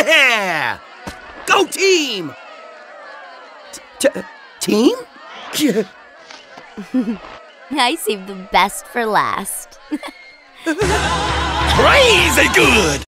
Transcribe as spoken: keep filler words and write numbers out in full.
Yeah! Go team! T team? I saved the best for last. Crazy good!